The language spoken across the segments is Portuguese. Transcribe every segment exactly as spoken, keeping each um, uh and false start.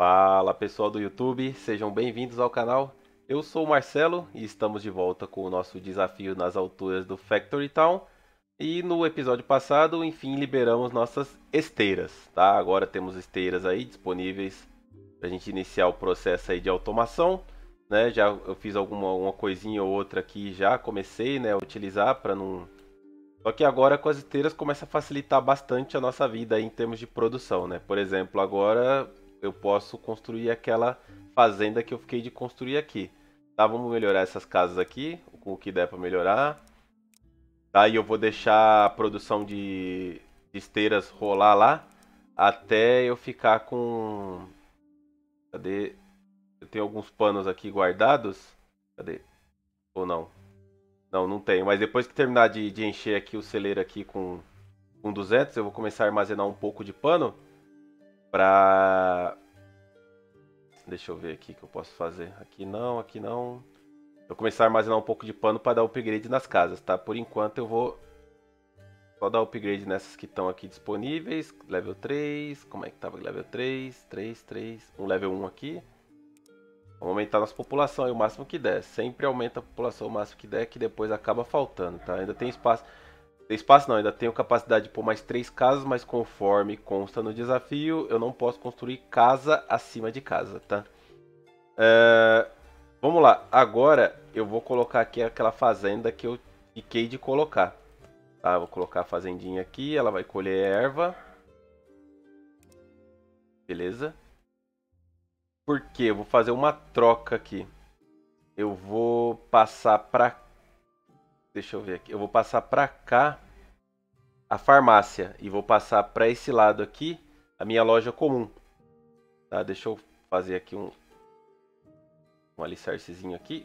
Fala pessoal do YouTube, sejam bem-vindos ao canal. Eu sou o Marcelo e estamos de volta com o nosso desafio nas alturas do Factory Town. E no episódio passado, enfim, liberamos nossas esteiras, tá? Agora temos esteiras aí disponíveis para a gente iniciar o processo aí de automação, né? Já eu fiz alguma uma coisinha ou outra aqui, já comecei, né, a utilizar para não. Só que agora com as esteiras começa a facilitar bastante a nossa vida aí em termos de produção, né? Por exemplo, agora eu posso construir aquela fazenda que eu fiquei de construir aqui. Tá, vamos melhorar essas casas aqui, com o que der para melhorar. Tá, e eu vou deixar a produção de, de esteiras rolar lá até eu ficar com... Cadê? Eu tenho alguns panos aqui guardados. Cadê? Ou não? Não, não tenho. Mas depois que terminar de, de encher aqui o celeiro aqui com, com duzentos, eu vou começar a armazenar um pouco de pano pra... Deixa eu ver aqui o que eu posso fazer. Aqui não, aqui não. Eu vou começar a armazenar um pouco de pano para dar upgrade nas casas, tá? Por enquanto eu vou só dar upgrade nessas que estão aqui disponíveis. Level três, como é que tava? Level três, três, três, um level um aqui. Vamos aumentar nossa população aí o máximo que der. Sempre aumenta a população o máximo que der, que depois acaba faltando, tá? Ainda tem espaço. Tem espaço não, ainda tenho capacidade de pôr mais três casas, mas conforme consta no desafio, eu não posso construir casa acima de casa, tá? É... Vamos lá, agora eu vou colocar aqui aquela fazenda que eu fiquei de colocar. Tá, vou colocar a fazendinha aqui, ela vai colher erva. Beleza. Por quê? Eu vou fazer uma troca aqui. Eu vou passar pra... Deixa eu ver aqui. Eu vou passar pra cá a farmácia. E vou passar pra esse lado aqui a minha loja comum. Tá, deixa eu fazer aqui um... Um alicercezinho aqui.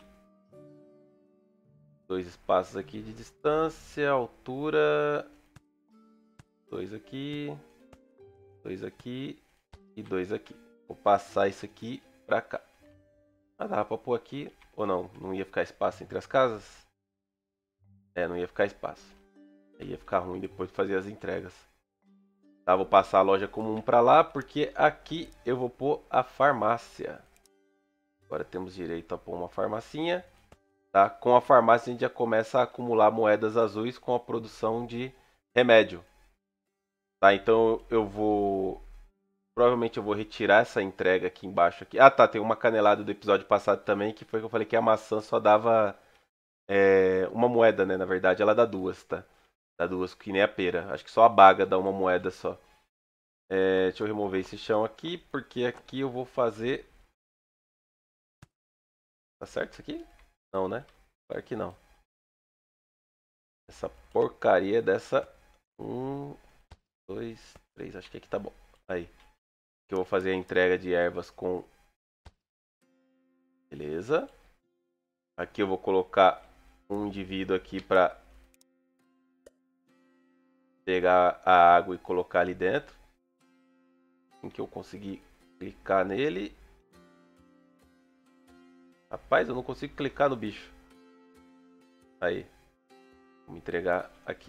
Dois espaços aqui de distância, altura. Dois aqui. Dois aqui. E dois aqui. Vou passar isso aqui pra cá. Ah, dava pra pôr aqui. Ou não? Não ia ficar espaço entre as casas? É, não ia ficar espaço. Aí ia ficar ruim depois de fazer as entregas. Tá, vou passar a loja comum pra lá. Porque aqui eu vou pôr a farmácia. Agora temos direito a pôr uma farmacinha. Tá? Com a farmácia a gente já começa a acumular moedas azuis com a produção de remédio. Tá? Então eu vou... Provavelmente eu vou retirar essa entrega aqui embaixo. Aqui. Ah tá, tem uma canelada do episódio passado também, que foi que eu falei que a maçã só dava é, uma moeda, né? Na verdade ela dá duas, tá? Dá duas, que nem a pera. Acho que só a baga dá uma moeda só. É, deixa eu remover esse chão aqui, porque aqui eu vou fazer... Tá certo isso aqui? Não, né? Claro que não. Essa porcaria dessa... Um, dois, três. Acho que aqui tá bom. Aí. Que eu vou fazer a entrega de ervas com... Beleza. Aqui eu vou colocar um indivíduo aqui para pegar a água e colocar ali dentro. Assim que eu conseguir clicar nele. Rapaz, eu não consigo clicar no bicho. Aí. Vou entregar aqui.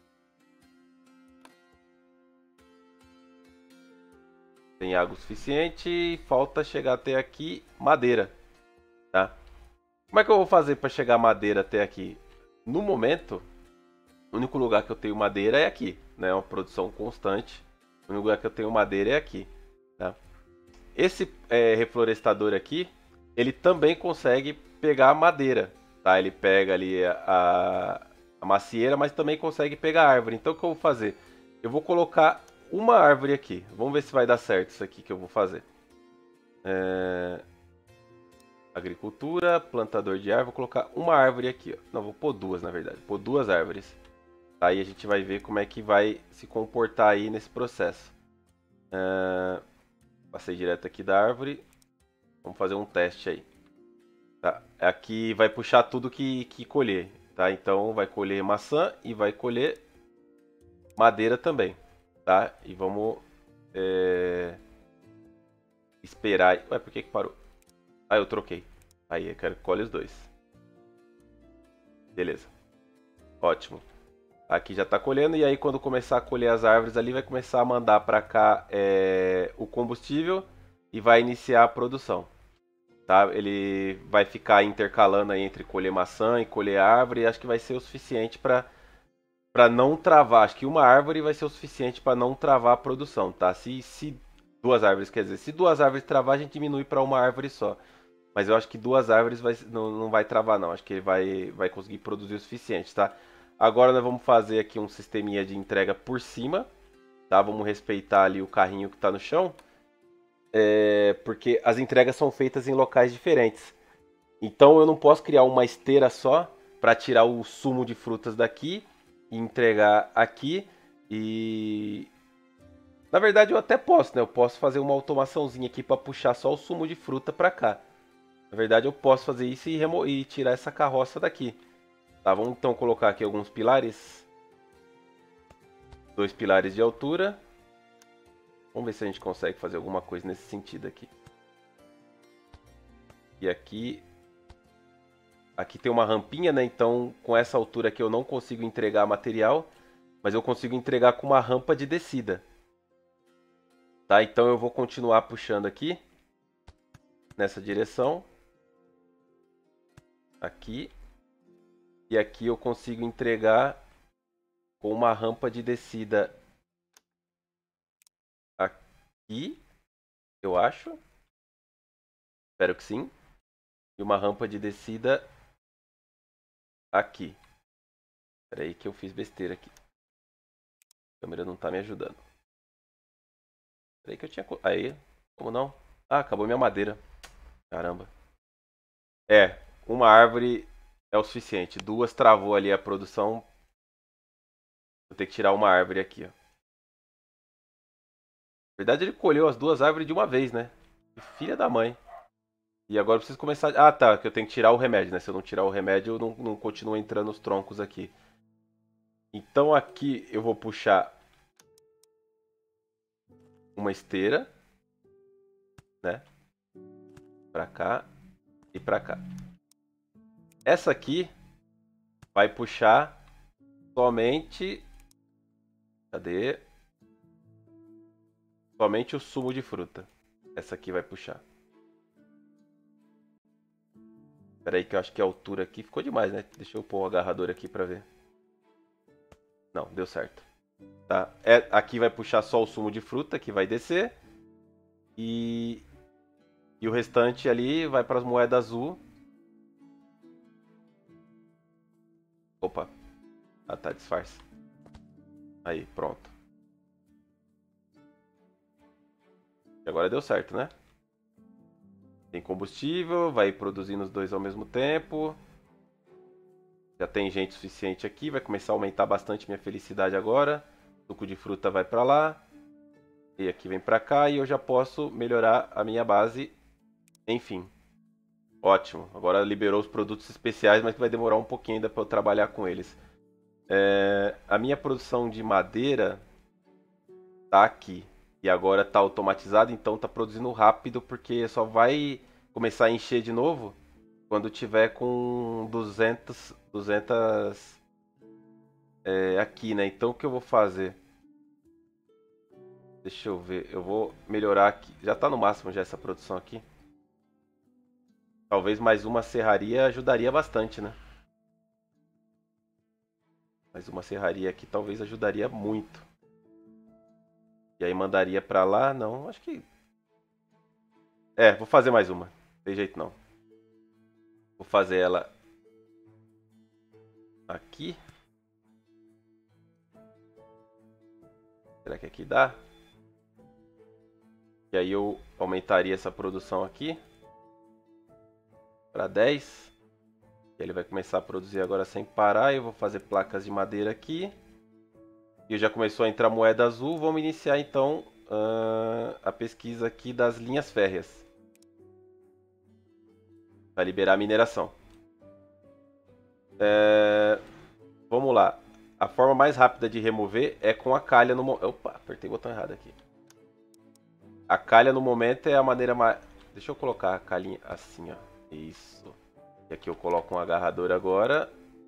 Tem água suficiente. Falta chegar até aqui madeira. Tá? Como é que eu vou fazer para chegar madeira até aqui? No momento, o único lugar que eu tenho madeira é aqui. Né? É uma produção constante. O único lugar que eu tenho madeira é aqui. Tá? Esse é, reflorestador aqui, ele também consegue pegar madeira. Tá? Ele pega ali a, a macieira, mas também consegue pegar a árvore. Então o que eu vou fazer? Eu vou colocar uma árvore aqui. Vamos ver se vai dar certo isso aqui que eu vou fazer. É... Agricultura, plantador de árvore. Vou colocar uma árvore aqui. Ó. Não, vou pôr duas na verdade. Vou pôr duas árvores. Aí a gente vai ver como é que vai se comportar aí nesse processo. É... Passei direto aqui da árvore. Vamos fazer um teste aí. Tá. Aqui vai puxar tudo que, que colher. Tá? Então vai colher maçã e vai colher madeira também. Tá? E vamos é... esperar. Ué, por que que parou? Ah, eu troquei. Aí, eu quero que colhe os dois. Beleza. Ótimo. Aqui já está colhendo e aí quando começar a colher as árvores ali vai começar a mandar para cá é, o combustível e vai iniciar a produção. Tá? Ele vai ficar intercalando aí entre colher maçã e colher árvore, e acho que vai ser o suficiente para para não travar. Acho que uma árvore vai ser o suficiente para não travar a produção, tá? Se, se duas árvores, quer dizer, se duas árvores travar, a gente diminui para uma árvore só. Mas eu acho que duas árvores vai, não, não vai travar não, acho que ele vai, vai conseguir produzir o suficiente, tá? Agora nós vamos fazer aqui um sisteminha de entrega por cima, tá? Vamos respeitar ali o carrinho que está no chão, é, porque as entregas são feitas em locais diferentes. Então eu não posso criar uma esteira só para tirar o sumo de frutas daqui e entregar aqui. E na verdade eu até posso, né? Eu posso fazer uma automaçãozinha aqui para puxar só o sumo de fruta para cá. Na verdade eu posso fazer isso e, remo... e tirar essa carroça daqui. Tá, vamos então colocar aqui alguns pilares. Dois pilares de altura. Vamos ver se a gente consegue fazer alguma coisa nesse sentido aqui. E aqui... Aqui tem uma rampinha, né? Então com essa altura aqui eu não consigo entregar material. Mas eu consigo entregar com uma rampa de descida. Tá, então eu vou continuar puxando aqui. Nessa direção. Aqui. E aqui eu consigo entregar com uma rampa de descida aqui, eu acho. Espero que sim. E uma rampa de descida aqui. Espera aí que eu fiz besteira aqui. A câmera não tá me ajudando. Espera aí que eu tinha... Aí, como não? Ah, acabou minha madeira. Caramba. É, uma árvore é o suficiente. Duas travou ali a produção. Vou ter que tirar uma árvore aqui, ó. Na verdade ele colheu as duas árvores de uma vez, né? Filha da mãe. E agora eu preciso começar... Ah, tá, que eu tenho que tirar o remédio, né? Se eu não tirar o remédio, eu não, não continuo entrando os troncos aqui. Então aqui eu vou puxar uma esteira, né? Pra cá e pra cá. Essa aqui vai puxar somente... Cadê? Somente o sumo de fruta. Essa aqui vai puxar. Espera aí que eu acho que a altura aqui ficou demais, né? Deixa eu pôr o agarrador aqui pra ver. Não, deu certo. Tá? É, aqui vai puxar só o sumo de fruta, que vai descer. E, e o restante ali vai para as moedas azul. Opa. Ah, tá, disfarce. Aí, pronto. E agora deu certo, né? Tem combustível, vai produzindo os dois ao mesmo tempo. Já tem gente suficiente aqui, vai começar a aumentar bastante minha felicidade agora. O suco de fruta vai para lá. E aqui vem para cá e eu já posso melhorar a minha base. Enfim. Ótimo. Agora liberou os produtos especiais, mas vai demorar um pouquinho ainda para eu trabalhar com eles. É, a minha produção de madeira tá aqui. E agora tá automatizado, então tá produzindo rápido, porque só vai começar a encher de novo quando tiver com duzentos, duzentos é, aqui, né? Então o que eu vou fazer? Deixa eu ver, eu vou melhorar aqui. Já tá no máximo já essa produção aqui. Talvez mais uma serraria ajudaria bastante, né? Mais uma serraria aqui talvez ajudaria muito. E aí mandaria pra lá? Não, acho que... É, vou fazer mais uma. Não tem jeito não. Vou fazer ela aqui. Será que aqui dá? E aí eu aumentaria essa produção aqui para dez. E ele vai começar a produzir agora sem parar. Eu vou fazer placas de madeira aqui. E já começou a entrar moeda azul. Vamos iniciar então uh, a pesquisa aqui das linhas férreas. Para liberar a mineração. É... Vamos lá. A forma mais rápida de remover é com a calha no... Opa, apertei o botão errado aqui. A calha no momento é a maneira mais... Deixa eu colocar a calhinha assim, ó. Isso. E aqui eu coloco um agarrador agora.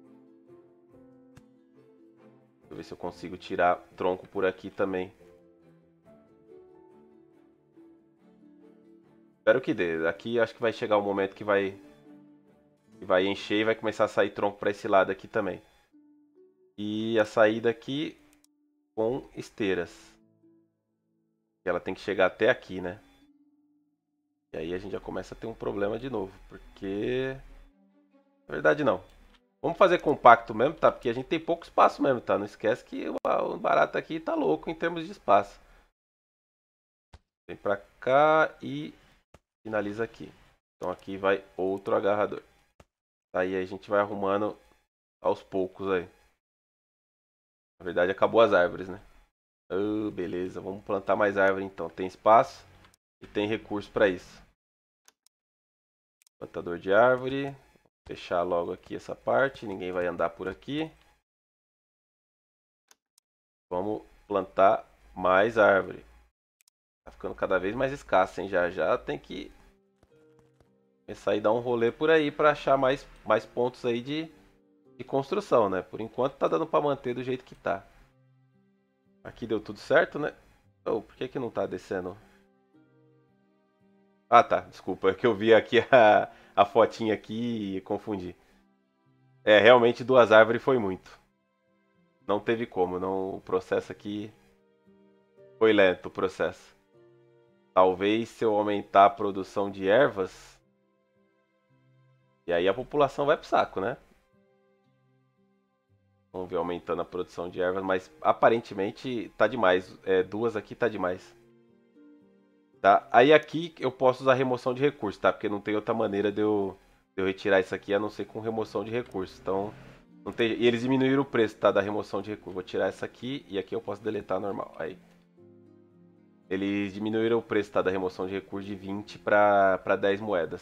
Deixa eu ver se eu consigo tirar tronco por aqui também. Espero que dê. Aqui acho que vai chegar um momento que vai, que vai encher e vai começar a sair tronco para esse lado aqui também. E a saída aqui com esteiras. Ela tem que chegar até aqui, né? E aí a gente já começa a ter um problema de novo. Porque... Na verdade não. Vamos fazer compacto mesmo, tá? Porque a gente tem pouco espaço mesmo, tá? Não esquece que o barato aqui tá louco em termos de espaço. Vem pra cá e finaliza aqui. Então aqui vai outro agarrador. Aí a gente vai arrumando aos poucos aí. Na verdade acabou as árvores, né? Oh, beleza, vamos plantar mais árvore então. Tem espaço e tem recurso para isso. Plantador de árvore. Vou fechar logo aqui essa parte. Ninguém vai andar por aqui. Vamos plantar mais árvore. Tá ficando cada vez mais escasso, hein? Já já tem que começar a dar um rolê por aí para achar mais, mais pontos aí de, de construção, né? Por enquanto tá dando para manter do jeito que tá. Aqui deu tudo certo, né? Oh, por que que não tá descendo? Ah, tá. Desculpa, é que eu vi aqui a, a fotinha aqui e confundi. É, realmente duas árvores foi muito. Não teve como, não, o processo aqui foi lento, o processo. Talvez se eu aumentar a produção de ervas, e aí a população vai pro saco, né? Vamos ver aumentando a produção de ervas, mas aparentemente tá demais. É, duas aqui tá demais. Tá? Aí aqui eu posso usar remoção de recursos, tá? Porque não tem outra maneira de eu, de eu retirar isso aqui a não ser com remoção de recursos. Então, não tem... E eles diminuíram o preço, tá? Da remoção de recursos. Vou tirar essa aqui e aqui eu posso deletar normal. Aí. Eles diminuíram o preço, tá? Da remoção de recursos de vinte para para dez moedas.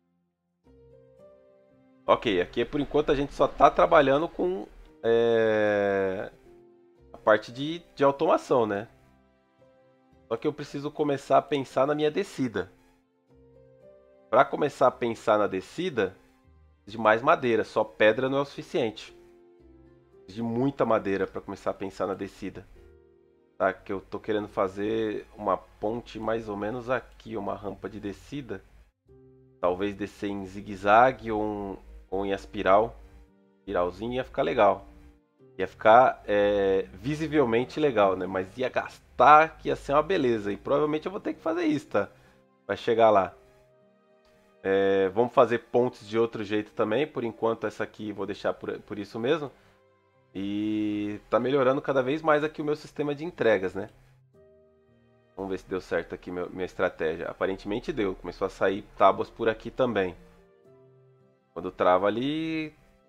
Ok, aqui por enquanto a gente só tá trabalhando com é... a parte de, de automação, né? Só que eu preciso começar a pensar na minha descida. Para começar a pensar na descida, de mais madeira. Só pedra não é o suficiente. De muita madeira para começar a pensar na descida. Tá, que eu tô querendo fazer uma ponte mais ou menos aqui, uma rampa de descida. Talvez descer em zigue-zague ou, um, ou em espiral. Espiralzinho ia ficar legal. Ia ficar é, visivelmente legal, né? Mas ia gastar que ia ser uma beleza. E provavelmente eu vou ter que fazer isso, tá? Vai chegar lá. É, vamos fazer pontes de outro jeito também. Por enquanto essa aqui vou deixar por, por isso mesmo. E tá melhorando cada vez mais aqui o meu sistema de entregas, né? Vamos ver se deu certo aqui meu, minha estratégia. Aparentemente deu. Começou a sair tábuas por aqui também. Quando trava ali...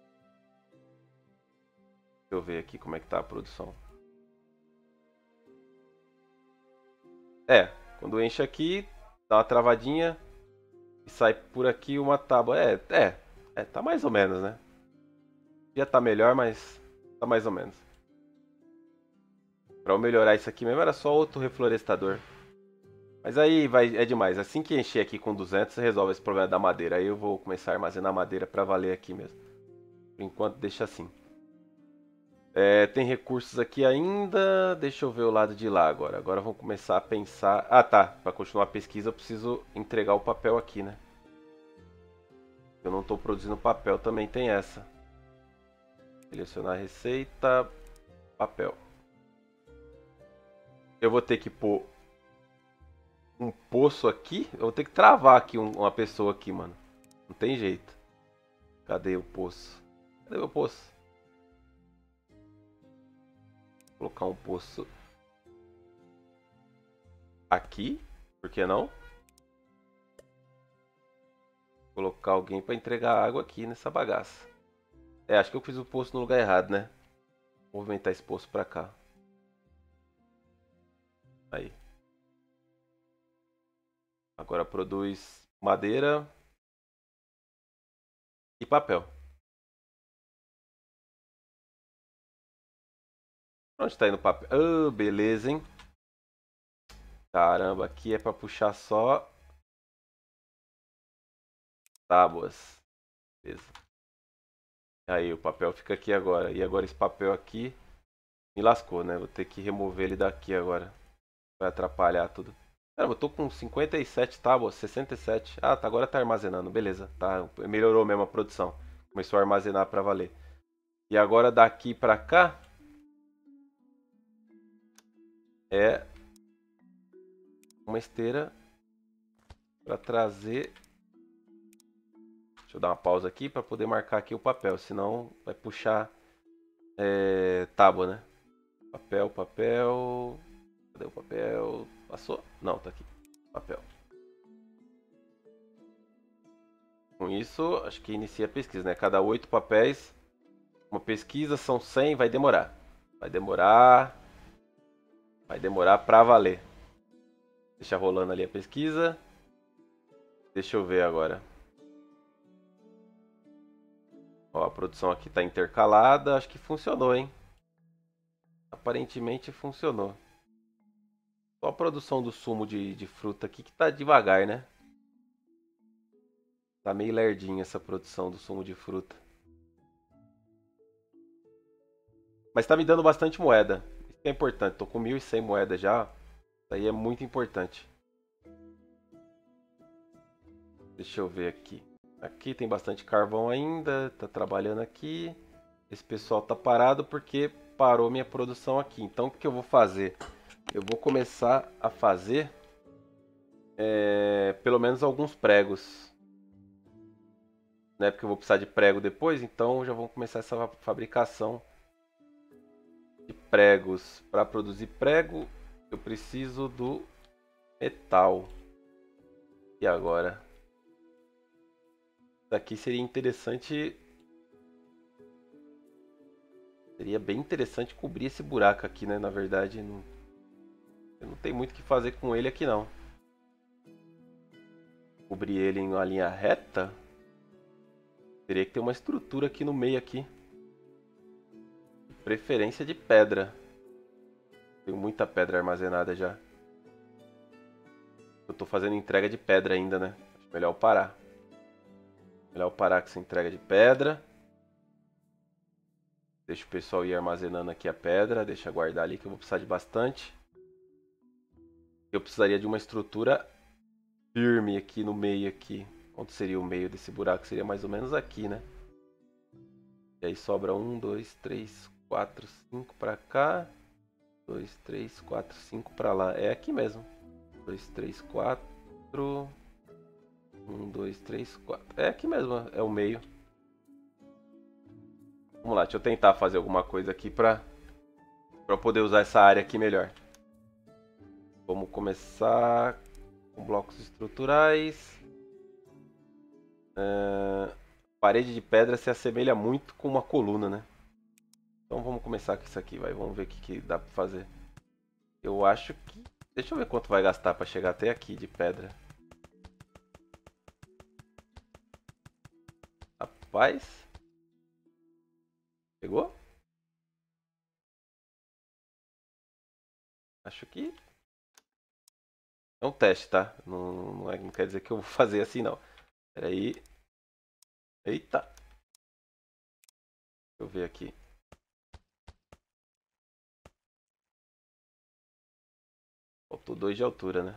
Deixa eu ver aqui como é que tá a produção. É, quando enche aqui, dá uma travadinha e sai por aqui uma tábua. É, é, é, tá mais ou menos, né? Já tá melhor, mas tá mais ou menos. Pra eu melhorar isso aqui mesmo era só outro reflorestador. Mas aí vai, é demais. Assim que encher aqui com duzentos, você resolve esse problema da madeira. Aí eu vou começar a armazenar madeira pra valer aqui mesmo. Por enquanto deixa assim. É, tem recursos aqui ainda. Deixa eu ver o lado de lá agora. Agora vamos começar a pensar... Ah, tá. Pra continuar a pesquisa eu preciso entregar o papel aqui, né? Eu não estou produzindo papel, também tem essa. Selecionar receita, papel. Eu vou ter que pôr um poço aqui. Eu vou ter que travar aqui um, uma pessoa aqui, mano. Não tem jeito. Cadê o poço? Cadê o poço? Vou colocar um poço aqui. Por que não? Vou colocar alguém para entregar água aqui nessa bagaça. É, acho que eu fiz o poço no lugar errado, né? Vou movimentar esse poço para cá. Aí. Agora produz madeira e papel. Onde tá indo o papel? Ah, beleza, hein? Caramba, aqui é pra puxar só tábuas. Beleza. Aí o papel fica aqui agora. E agora esse papel aqui me lascou, né? Vou ter que remover ele daqui agora. Vai atrapalhar tudo. Caramba, eu tô com cinquenta e sete tábuas, sessenta e sete. Ah, tá, agora tá armazenando, beleza. Tá, melhorou mesmo a produção. Começou a armazenar pra valer. E agora daqui pra cá é uma esteira pra trazer. Deixa eu dar uma pausa aqui pra poder marcar aqui o papel, senão vai puxar é, tábua, né? Papel, papel. Cadê o papel? Passou? Não, tá aqui. Papel. Com isso, acho que inicia a pesquisa, né? Cada oito papéis, uma pesquisa, são cem, vai demorar. Vai demorar. Vai demorar pra valer. Deixa rolando ali a pesquisa. Deixa eu ver agora. Ó, a produção aqui tá intercalada. Acho que funcionou, hein? Aparentemente funcionou. Só a produção do sumo de, de fruta aqui que tá devagar, né? Tá meio lerdinha essa produção do sumo de fruta. Mas tá me dando bastante moeda. Isso que é importante. Tô com mil e cem moedas já. Isso aí é muito importante. Deixa eu ver aqui. Aqui tem bastante carvão ainda. Tá trabalhando aqui. Esse pessoal tá parado porque parou minha produção aqui. Então o que eu vou fazer? Eu vou começar a fazer é, pelo menos alguns pregos. Né? Porque eu vou precisar de prego depois. Então já vamos começar essa fabricação de pregos. Para produzir prego, eu preciso do metal. E agora? Daqui seria interessante. Seria bem interessante cobrir esse buraco aqui, né? Na verdade, não, eu não tenho muito o que fazer com ele aqui, não. Cobrir ele em uma linha reta. Teria que ter uma estrutura aqui no meio aqui. De preferência de pedra. Tenho muita pedra armazenada já. Eu tô fazendo entrega de pedra ainda, né? Acho melhor eu parar. Melhor eu parar com essa entrega de pedra. Deixa o pessoal ir armazenando aqui a pedra. Deixa guardar ali que eu vou precisar de bastante. Eu precisaria de uma estrutura firme aqui no meio aqui. Onde seria o meio desse buraco? Seria mais ou menos aqui, né? E aí sobra um, dois, três, quatro, cinco pra cá. dois, três, quatro, cinco pra lá. É aqui mesmo. dois, três, quatro. um, dois, três, quatro. É aqui mesmo, é o meio. Vamos lá, deixa eu tentar fazer alguma coisa aqui pra, pra poder usar essa área aqui melhor. Vamos começar com blocos estruturais. Uh, parede de pedra se assemelha muito com uma coluna, né? Então vamos começar com isso aqui, vai. Vamos ver o que, que dá pra fazer. Eu acho que... Deixa eu ver quanto vai gastar pra chegar até aqui de pedra. Rapaz. Pegou? Acho que... É um teste, tá? Não, não, é, não quer dizer que eu vou fazer assim, não. Pera aí. Eita. Deixa eu ver aqui. Faltou dois de altura, né?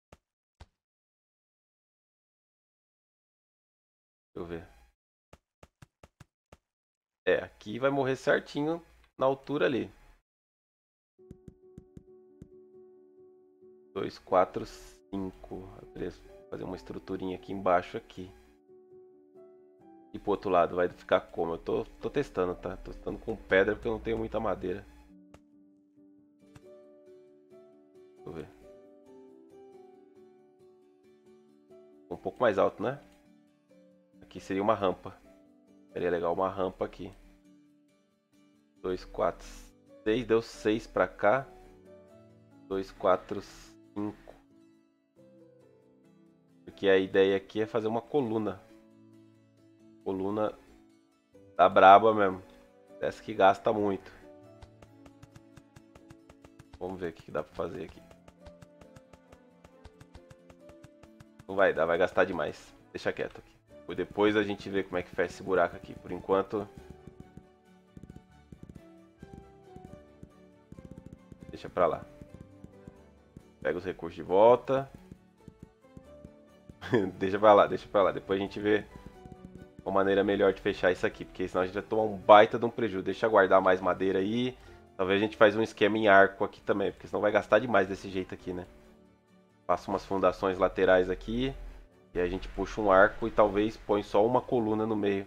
Deixa eu ver. É, aqui vai morrer certinho na altura ali. dois, quatro, cinco. Beleza. Vou fazer uma estruturinha aqui embaixo aqui. E pro outro lado vai ficar como? Eu tô, tô testando, tá? Tô testando com pedra porque eu não tenho muita madeira. Deixa eu ver. Um pouco mais alto, né? Aqui seria uma rampa. Seria legal uma rampa aqui. dois, quatro, seis. Deu seis pra cá. dois, quatro, cinco. Porque a ideia aqui é fazer uma coluna. Coluna da braba mesmo. Essa que gasta muito. Vamos ver o que dá pra fazer aqui. Não vai dar, vai gastar demais. Deixa quieto aqui. Depois a gente vê como é que fecha esse buraco aqui. Por enquanto... Deixa pra lá. Pega os recursos de volta. Deixa pra lá, deixa pra lá. Depois a gente vê uma maneira melhor de fechar isso aqui. Porque senão a gente vai tomar um baita de um prejuízo. Deixa guardar mais madeira aí. Talvez a gente faz um esquema em arco aqui também. Porque senão vai gastar demais desse jeito aqui, né? Faça umas fundações laterais aqui. E aí a gente puxa um arco e talvez põe só uma coluna no meio.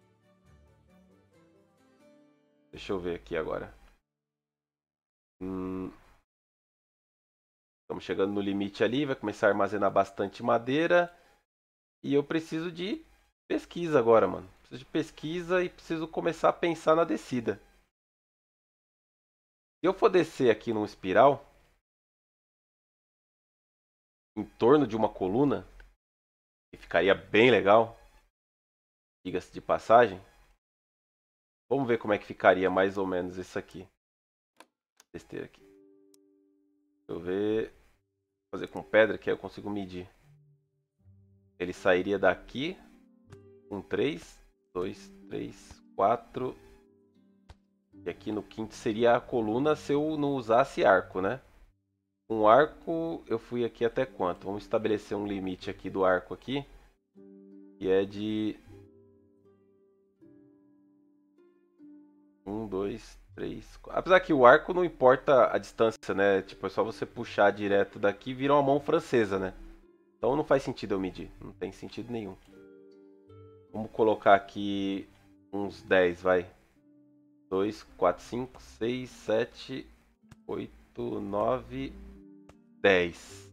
Deixa eu ver aqui agora. Hum... Estamos chegando no limite ali, vai começar a armazenar bastante madeira. E eu preciso de pesquisa agora, mano. Preciso de pesquisa e preciso começar a pensar na descida. Se eu for descer aqui num espiral, em torno de uma coluna, que ficaria bem legal, diga-se de passagem. Vamos ver como é que ficaria mais ou menos isso aqui. Besteira aqui. Deixa eu ver. Vou fazer com pedra que aí eu consigo medir. Ele sairia daqui com três, dois, três, quatro. E aqui no quinto seria a coluna se eu não usasse arco, né? Um arco, eu fui aqui até quanto? Vamos estabelecer um limite aqui do arco aqui. Que é de... Um, dois, três, quatro. Apesar que o arco não importa a distância, né? Tipo, é só você puxar direto daqui e vira uma mão francesa, né? Então não faz sentido eu medir. Não tem sentido nenhum. Vamos colocar aqui uns dez, vai. dois, quatro, cinco, seis, sete, oito, nove, dez.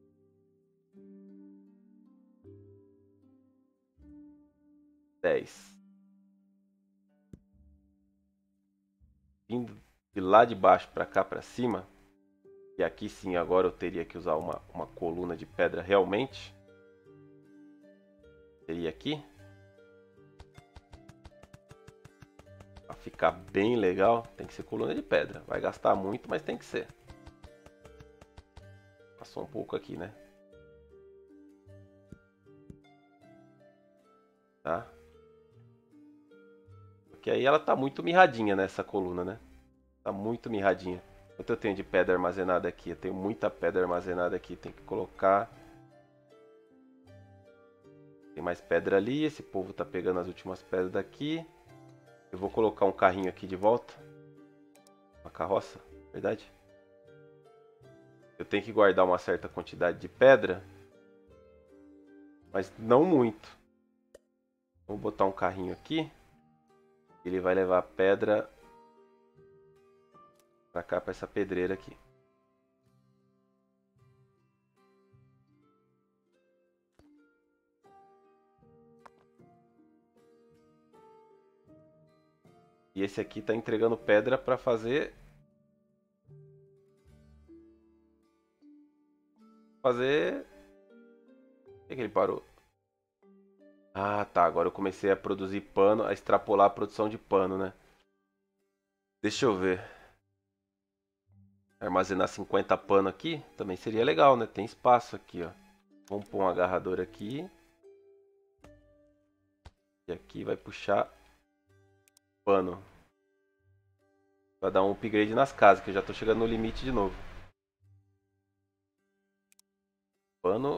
dez. Vindo de lá de baixo para cá para cima. E aqui sim, agora eu teria que usar uma, uma coluna de pedra realmente. Seria aqui. Para ficar bem legal, tem que ser coluna de pedra. Vai gastar muito, mas tem que ser. Passou um pouco aqui, né? Tá? Porque aí ela tá muito mirradinha nessa coluna, né? Tá muito mirradinha. Quanto eu tenho de pedra armazenada aqui? Eu tenho muita pedra armazenada aqui. Tem que colocar... Tem mais pedra ali. Esse povo tá pegando as últimas pedras daqui. Eu vou colocar um carrinho aqui de volta. Uma carroça, verdade? Eu tenho que guardar uma certa quantidade de pedra. Mas não muito. Vou botar um carrinho aqui. Ele vai levar a pedra pra cá, pra essa pedreira aqui. E esse aqui tá entregando pedra pra fazer... Fazer... Por que que ele parou? Ah, tá. Agora eu comecei a produzir pano, a extrapolar a produção de pano, né? Deixa eu ver. Armazenar cinquenta pano aqui também seria legal, né? Tem espaço aqui, ó. Vamos pôr um agarrador aqui. E aqui vai puxar pano. Vai dar um upgrade nas casas, que eu já tô chegando no limite de novo. Pano.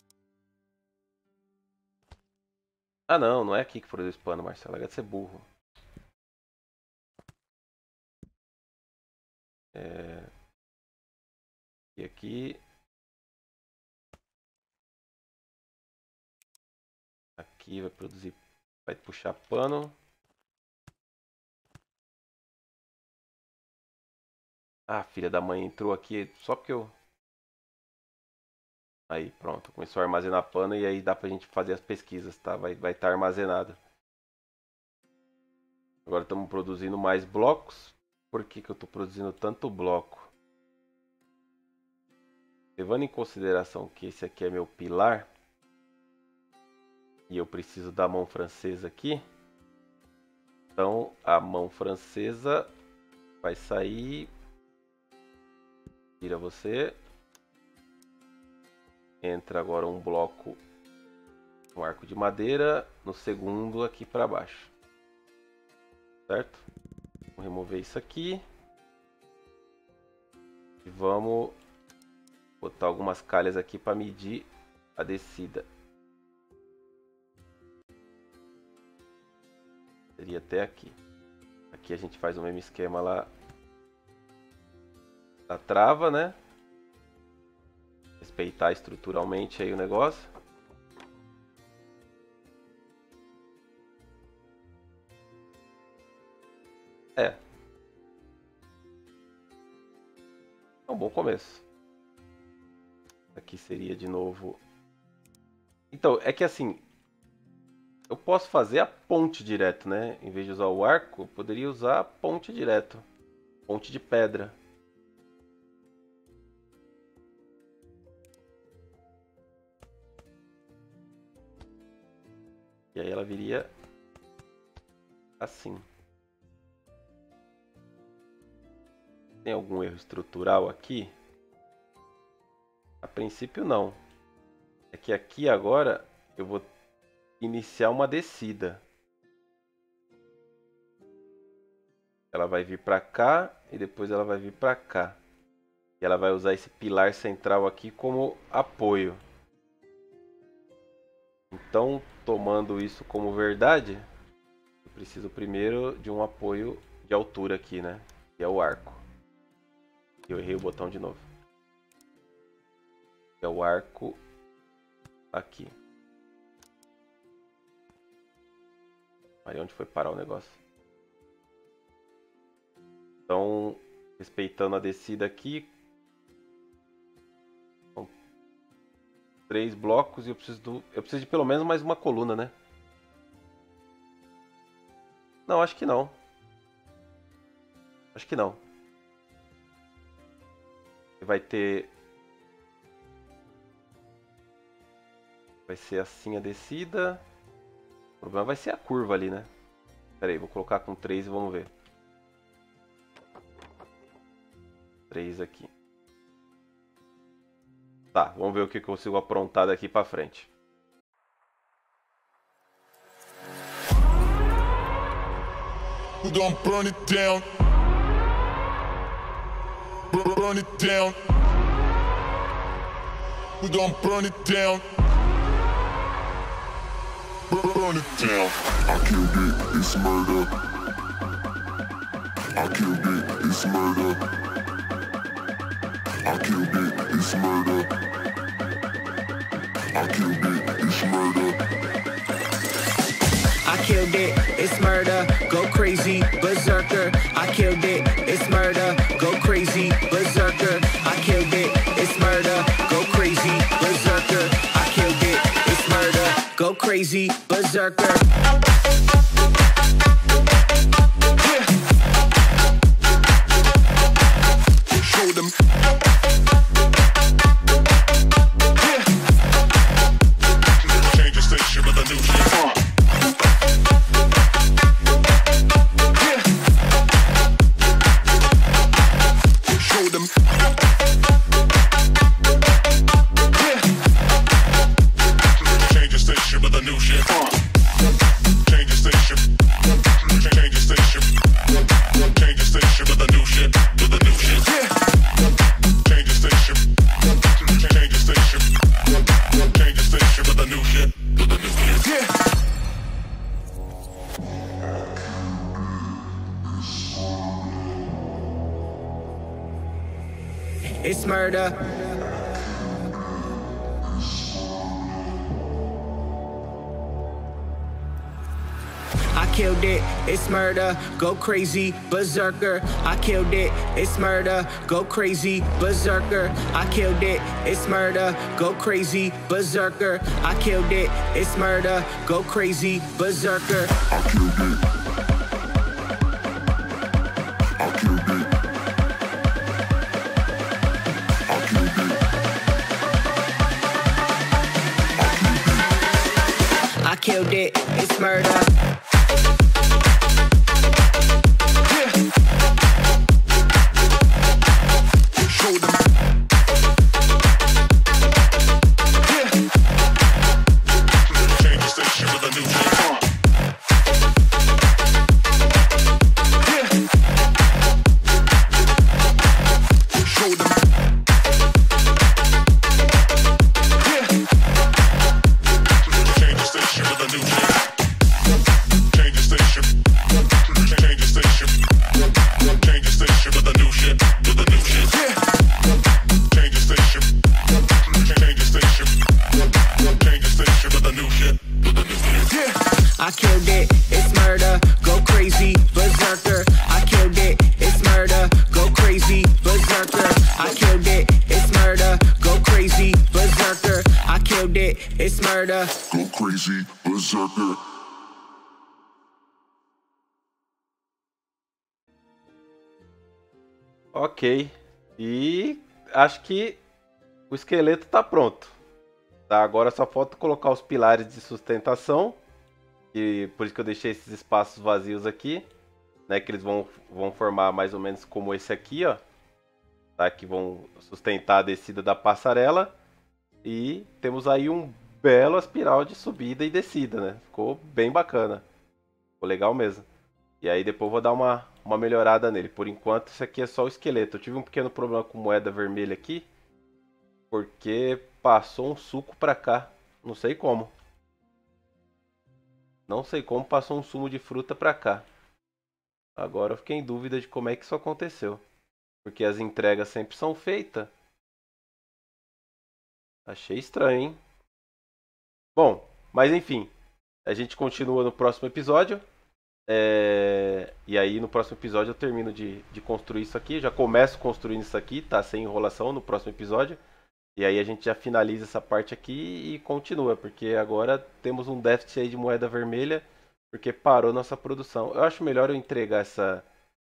Ah, não, não é aqui que produz pano, Marcelo. Larga de ser burro. É... E aqui. Aqui vai produzir. Vai puxar pano. Ah, filha da mãe entrou aqui só porque eu. Aí, pronto. Começou a armazenar pano e aí dá pra gente fazer as pesquisas, tá? Vai vai estar armazenado. Agora estamos produzindo mais blocos. Por que que eu estou produzindo tanto bloco? Levando em consideração que esse aqui é meu pilar. E eu preciso da mão francesa aqui. Então a mão francesa vai sair. Tira você. Entra agora um bloco. Um arco de madeira. No segundo aqui para baixo. Certo? Vamos remover isso aqui. E vamos botar algumas calhas aqui para medir a descida. Seria até aqui. Aqui a gente faz o mesmo esquema lá da trava, né? Respeitar estruturalmente aí o negócio. É. É um bom começo. Aqui seria de novo... Então, é que assim... Eu posso fazer a ponte direto, né? Em vez de usar o arco, eu poderia usar a ponte direto. Ponte de pedra. E aí ela viria assim. Tem algum erro estrutural aqui? A princípio não. É que aqui agora eu vou iniciar uma descida. Ela vai vir para cá e depois ela vai vir para cá. E ela vai usar esse pilar central aqui como apoio. Então, tomando isso como verdade, eu preciso primeiro de um apoio de altura aqui, né? Que é o arco. Eu errei o botão de novo. Que é o arco aqui. Aí onde foi parar o negócio? Então, respeitando a descida aqui. São três blocos e eu preciso, do, eu preciso de pelo menos mais uma coluna, né? Não, acho que não. Acho que não. Vai ter... Vai ser assim a descida. O problema vai ser a curva ali, né? Pera aí, vou colocar com três e vamos ver. três aqui. Tá, vamos ver o que eu consigo aprontar daqui pra frente. We're gonna burn it down. Burn it down. We're gonna burn it down. Burn it down. I killed it, it's murder. I killed it, it's murder. I killed it, it's murder. I killed it, it's murder. I killed it, it's murder, go crazy, berserker. I killed it, it's murder, go crazy, berserker. I killed it, it's murder, go crazy, berserker. I killed it, it's murder, go crazy, berserker. Show them. Change the station with a new shit. Show them. Change the station with a new shit. Change the station. Change the station. Change the station with a new shit. With a new shit. Change the station. Change the station. Change the station with a new shit. With a new shit. It's murder. I killed it, it's murder, go crazy, berserker. I killed it, it's murder, go crazy, berserker. I killed it, it's murder, go crazy, berserker. I killed it, it's murder, go crazy, berserker. I killed it. I killed it. I killed it. I killed it, it's murder. Show them. Change the station with a new shit. Show them. I killed it, it's murder, go crazy, berserker. I killed it, it's murder, go crazy, berserker. I killed it, it's murder, go crazy, berserker. I killed it, it's murder, Go crazy, berserker. Ok. E acho que o esqueleto tá pronto. Tá, agora só falta colocar os pilares de sustentação. E por isso que eu deixei esses espaços vazios aqui. Né, que eles vão, vão formar mais ou menos como esse aqui, ó. Tá, que vão sustentar a descida da passarela. E temos aí um belo espiral de subida e descida, né? Ficou bem bacana. Ficou legal mesmo. E aí depois eu vou dar uma, uma melhorada nele. Por enquanto isso aqui é só o esqueleto. Eu tive um pequeno problema com moeda vermelha aqui. Porque passou um suco pra cá. Não sei como. Não sei como passou um sumo de fruta pra cá. Agora eu fiquei em dúvida de como é que isso aconteceu. Porque as entregas sempre são feitas. Achei estranho, hein? Bom, mas enfim. A gente continua no próximo episódio. É... E aí no próximo episódio eu termino de, de construir isso aqui. Já começo construindo isso aqui, tá? Sem enrolação no próximo episódio. E aí a gente já finaliza essa parte aqui e continua. Porque agora temos um déficit aí de moeda vermelha. Porque parou nossa produção. Eu acho melhor eu entregar essa...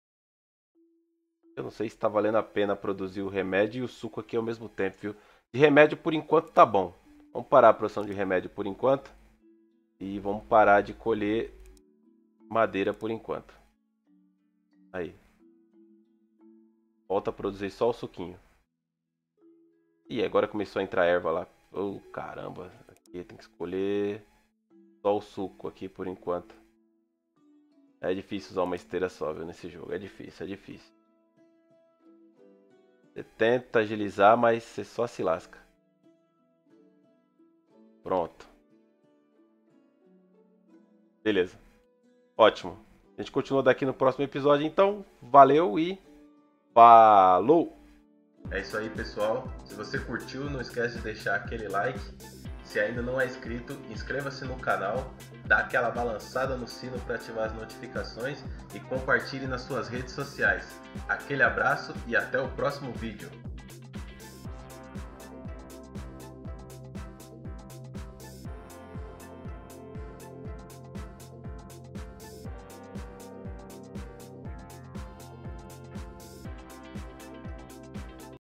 Eu não sei se está valendo a pena produzir o remédio e o suco aqui ao mesmo tempo, viu? De remédio por enquanto tá bom. Vamos parar a produção de remédio por enquanto. E vamos parar de colher madeira por enquanto. Aí. Volta a produzir só o suquinho. Ih, agora começou a entrar erva lá. Oh, caramba. Aqui tem que escolher só o suco aqui por enquanto. É difícil usar uma esteira só, viu, nesse jogo. É difícil, é difícil. Você tenta agilizar, mas você só se lasca. Pronto. Beleza. Ótimo. A gente continua daqui no próximo episódio, então. Valeu e falou! É isso aí, pessoal. Se você curtiu, não esquece de deixar aquele like. Se ainda não é inscrito, inscreva-se no canal, dá aquela balançada no sino para ativar as notificações e compartilhe nas suas redes sociais. Aquele abraço e até o próximo vídeo.